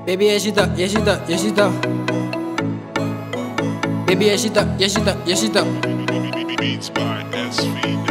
Baby, yes, it up, yes, it up, yes, it up. Baby, yes, it up, yes, it up, yes, it up. Beats by SV.com.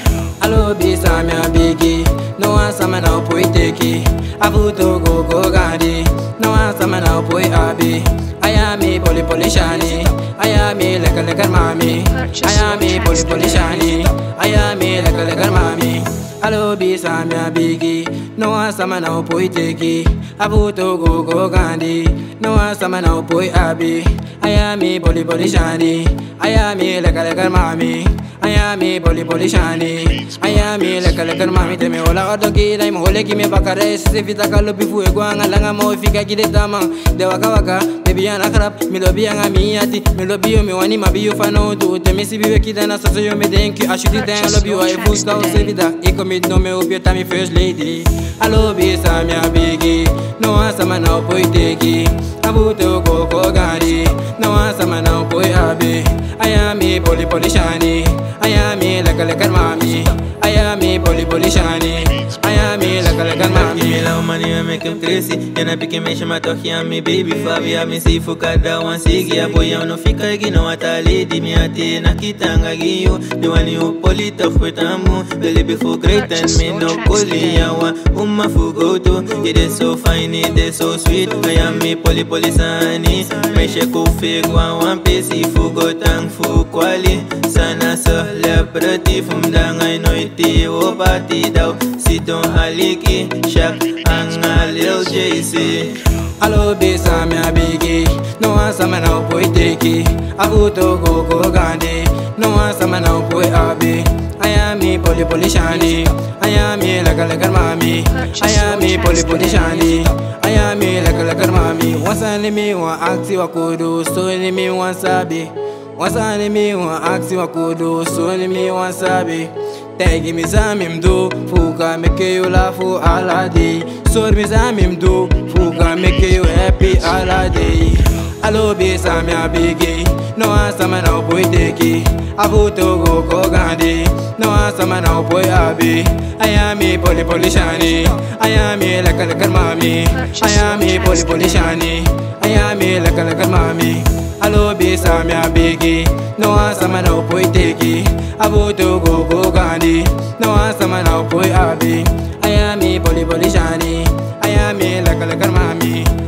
Allo bisa mi abigi, no answer man now poi teki. Abuto go gandi, no answer man now poi abi. Ayami poli shani, ayami leka mami. Ayami poli shani, ayami leka mami. Allo bisa mi abigi, no answer man now poi teki. Abuto go gandi, no answer man now poi abi. Ayami poli shani, ayami leka mami. Ayami poli shani, ayami leka mami. Teme ola odoki dai mo ole ki me bakare se vita kalo bifu egwanga langa mo fika kide dama de waka baby ana krap mi lobi anga mi ati mi lobi yo mi wani mabi yo fano do teme si biwe kidana so yo me denki ashuti den lobi yo ai fuska o se vida e commit no me obieta mi first lady. Allo bisa mi abigi, no asama na poi teki. Abuto go gari, no asama na poi abi. Ayami poli shani, ayami leka mami. Ayami poli shani, ayami leka mami. Give me love money, I make him crazy. And I pick him and my talkie and me baby Fabi. I me see for kada one sigi. A boy I no fika igi no ata lady. Me ate na kitanga giyo. The one you poli tough with amu. Believe before great and me no poli yawa. Fugo to. It is so fine, it is so sweet. I am me poli sani. Me sheko fig one piece. Fugo tang fu quali. Sana celebrity from dangay no iti o pati daw. Sidon haliki, shak ang Lil JC. Allo bisa mi abigi, no answer man now poi teki. Abuto go gandi, no answer man now poi abi. Ayami poli shani, ayami leka mami. Ayami poli shani, ayami leka mami. Wasani mi wa akti wakudu, so ni mi wan sabi. Wasani mi wa akti wakudu, so ni mi wan sabi. Tegi mi zamim do, fuka make you laugh all day. So mi zamim do, fuka make you happy all day. Allo bisa mi abigi, no answer man now poi teki. Abuto go gandi, no answer man now poi abi. Ayami poli shani, ayami leka mami. Ayami poli shani, ayami leka mami. Allo bisa mi abigi, no answer man now poi teki. Abuto go gandi, no answer man now poi abi. Ayami poli shani, ayami leka mami.